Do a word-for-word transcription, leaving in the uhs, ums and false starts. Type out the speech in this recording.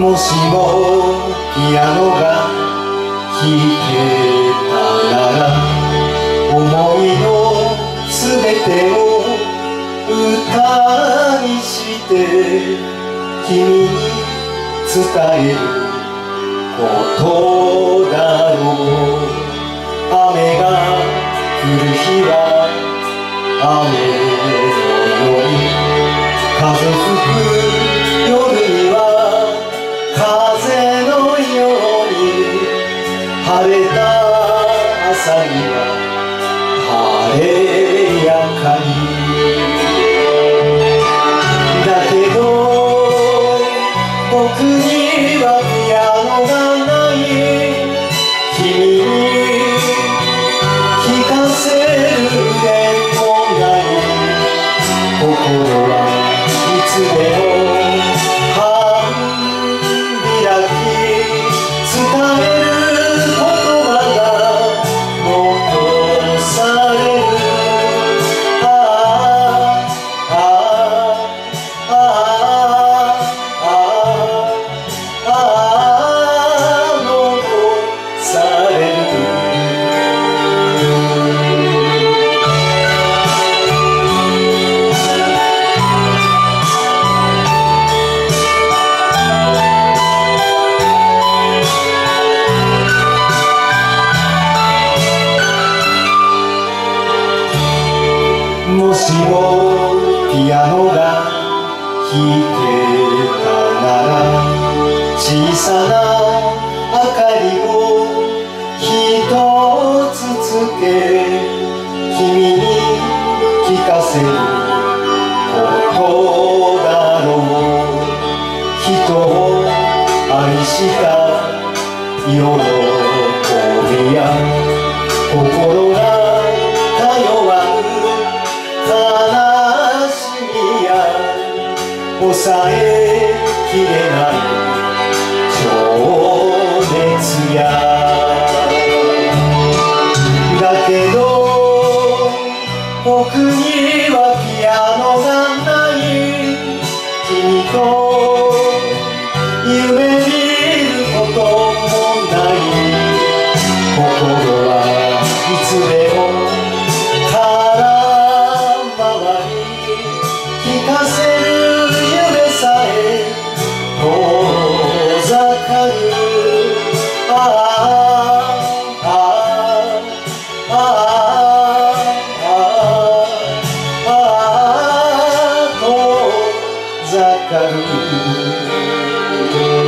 もしもピアノが弾けたなら、思いのすべてを歌にして君に伝えることだろう。雨が降る日は雨のように、風吹く夜には風のように、晴れた朝には晴れやかに。だけど僕にはピアノがない。君に聴かせるでもない。心はいつでも半開き、伝える言葉が残される。ああああああああ残される。もしもピアノが弾けたなら、小さな明かりを一つつけ、君に聞かせることだろう。人を愛した喜びや心が通わぬ悲しみや、抑えきれない情熱や。だけど僕にはピアノがない。君と夢見ることもない。心はいつでも聞かせる夢さえ遠ざかる。ああああああああ遠ざかる。